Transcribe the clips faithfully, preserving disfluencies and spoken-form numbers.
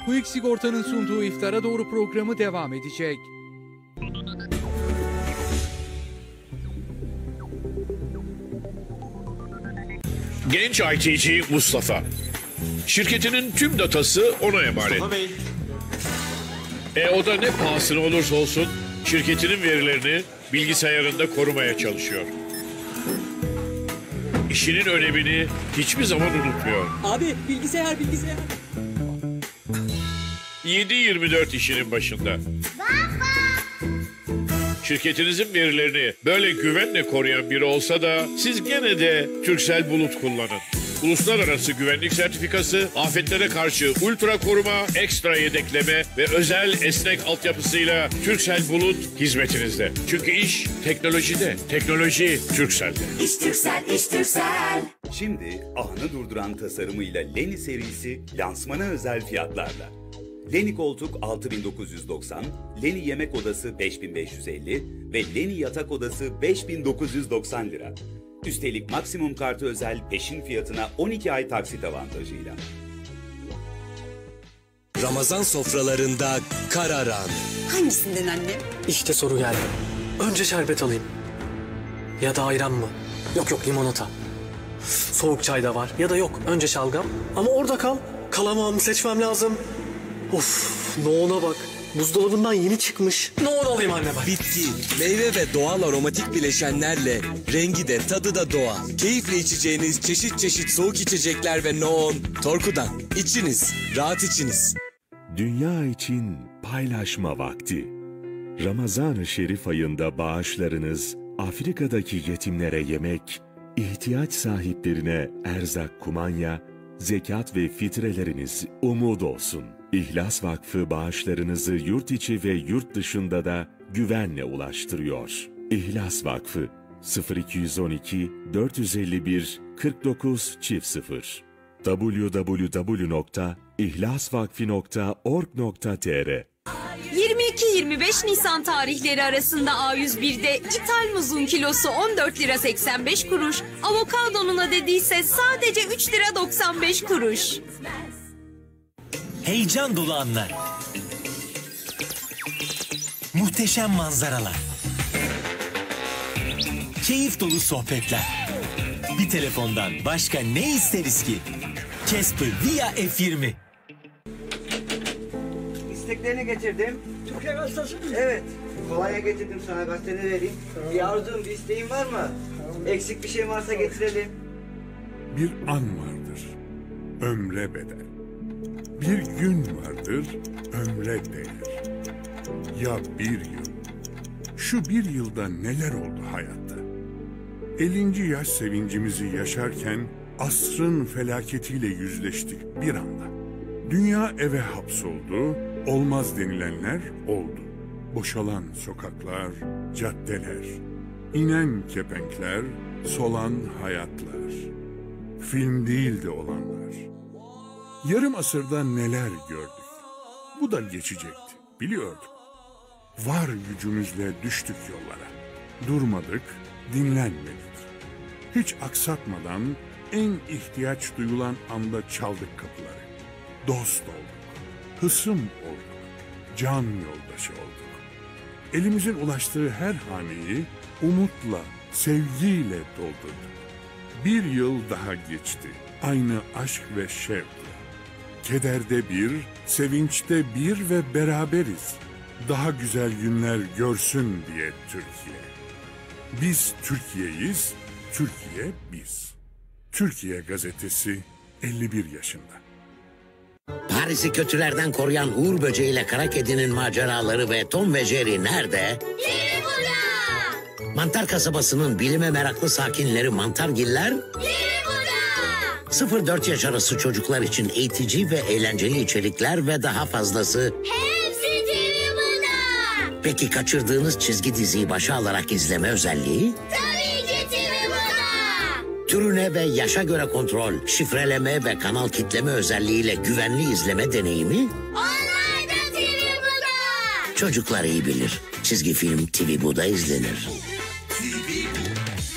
Quick Sigorta'nın sunduğu İftara Doğru programı devam edecek. Genç I T'ci Mustafa. Şirketinin tüm datası ona emanet. Mustafa Bey. E o da ne pahasına olursa olsun şirketinin verilerini bilgisayarında korumaya çalışıyor. İşinin önemini hiçbir zaman unutmuyor. Abi bilgisayar bilgisayar. yedi yirmi dört işinin başında. Şirketinizin verilerini böyle güvenle koruyan biri olsa da siz gene de Turkcell Bulut kullanın. Uluslararası güvenlik sertifikası, afetlere karşı ultra koruma, ekstra yedekleme ve özel esnek altyapısıyla Turkcell Bulut hizmetinizde. Çünkü iş teknolojide, teknoloji Turkcell'de. İş Turkcell, iş Turkcell. Şimdi ahını durduran tasarımıyla Leni serisi lansmana özel fiyatlarla. Leni koltuk altı bin dokuz yüz doksan, Leni yemek odası beş bin beş yüz elli ve Leni yatak odası beş bin dokuz yüz doksan lira. Üstelik maksimum kartı özel peşin fiyatına on iki ay taksit avantajıyla. Ramazan sofralarında kararan. Hangisinden annem? İşte soru geldi. Önce şerbet alayım. Ya da ayran mı? Yok yok limonata. Soğuk çay da var. Ya da yok önce şalgam. Ama orada kal. Kalamam seçmem lazım. Of nohuna bak. Buzdolabından yeni çıkmış. Nohun alayım anne bak. Bitki, meyve ve doğal aromatik bileşenlerle rengi de tadı da doğal. Keyifle içeceğiniz çeşit çeşit soğuk içecekler ve nohun. Torku'dan içiniz, rahat içiniz. Dünya için paylaşma vakti. Ramazan-ı Şerif ayında bağışlarınız Afrika'daki yetimlere yemek, ihtiyaç sahiplerine erzak kumanya, zekat ve fitreleriniz umut olsun. İhlas Vakfı bağışlarınızı yurt içi ve yurt dışında da güvenle ulaştırıyor. İhlas Vakfı sıfır iki yüz on iki dört yüz elli bir kırk dokuz sıfır w w w nokta ihlasvakfi nokta org nokta t r yirmi iki yirmi beş Nisan tarihleri arasında A yüz bir'de ithal muzun kilosu on dört lira seksen beş kuruş, avokadonun adedi ise sadece üç lira doksan beş kuruş. Heyecan dolu anlar. Muhteşem manzaralar. Keyif dolu sohbetler. Bir telefondan başka ne isteriz ki? Casper Via F yirmi. İsteklerini getirdim. Türkiye gazetesi mi? Evet. Kolaya getirdim sana, gazeteni vereyim. Tamam. Bir arzun, bir isteğin var mı? Tamam. Eksik bir şey varsa getirelim. Bir an vardır, ömre bedel. Bir gün vardır, ömre değer. Ya bir yıl? Şu bir yılda neler oldu hayatta? ellinci yaş sevincimizi yaşarken asrın felaketiyle yüzleştik bir anda. Dünya eve hapsoldu, olmaz denilenler oldu. Boşalan sokaklar, caddeler, inen kepenkler, solan hayatlar. Film değildi olanlar. Yarım asırda neler gördük. Bu da geçecekti, biliyorduk. Var gücümüzle düştük yollara. Durmadık, dinlenmedik. Hiç aksatmadan en ihtiyaç duyulan anda çaldık kapıları. Dost olduk, hısım olduk, can yoldaşı olduk. Elimizin ulaştığı her haneyi umutla, sevgiyle doldurduk. Bir yıl daha geçti, aynı aşk ve şevkle. Kederde bir, sevinçte bir ve beraberiz. Daha güzel günler görsün diye Türkiye. Biz Türkiye'yiz, Türkiye biz. Türkiye Gazetesi elli bir yaşında. Paris'i kötülerden koruyan Uğur Böceği ile Kara Kedi'nin maceraları ve Tom ve Jerry nerede? Jerry burada! Mantar kasabasının bilime meraklı sakinleri Mantargiller? Jerry burada! sıfır dört yaş arası çocuklar için eğitici ve eğlenceli içerikler ve daha fazlası. Hepsi Jerry burada! Peki kaçırdığınız çizgi diziyi başa alarak izleme özelliği? Tabii ki Jerry burada! Türüne ve yaşa göre kontrol, şifreleme ve kanal kitleme özelliğiyle güvenli izleme deneyimi? Onlar da T V Bu'da! Çocuklar iyi bilir. Çizgi film T V Bu'da izlenir.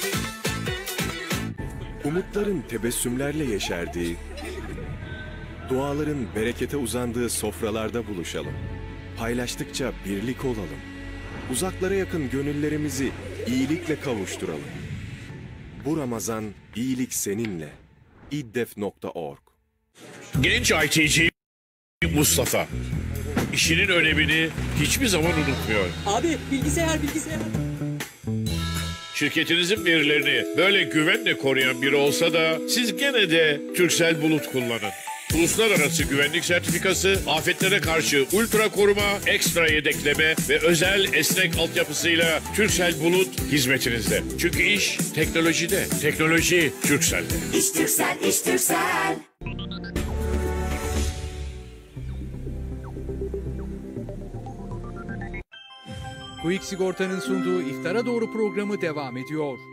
Umutların tebessümlerle yeşerdiği, Duaların berekete uzandığı sofralarda buluşalım. Paylaştıkça birlik olalım. Uzaklara yakın gönüllerimizi iyilikle kavuşturalım. Bu Ramazan iyilik seninle. iddef nokta org. Genç I T'ci Mustafa işinin önemini hiçbir zaman unutmuyor. Abi bilgisayar bilgisayar. Şirketinizin verilerini böyle güvenle koruyan biri olsa da siz gene de Turkcell Bulut kullanın. Uluslararası güvenlik sertifikası, afetlere karşı ultra koruma, ekstra yedekleme ve özel esnek altyapısıyla Turkcell Bulut hizmetinizde. Çünkü iş teknolojide, teknoloji Turkcell'de. İş Türksel, iş Türksel. Quick Sigorta'nın sunduğu İftara Doğru programı devam ediyor.